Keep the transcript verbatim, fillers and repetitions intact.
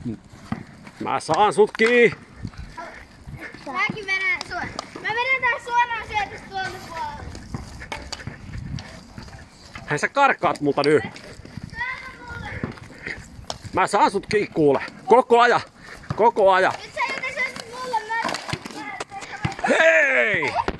Mä saan sut kiinni. Mäkin vedän suoraan. Mä vedän tää suoraan sieltä tuolta puolelta. Hei sä karkaat multa nyt. Mä saan sut kiinni kuule. Koko ajan. Koko ajan. Nyt sä joten syöt mulle. Mä... Hei!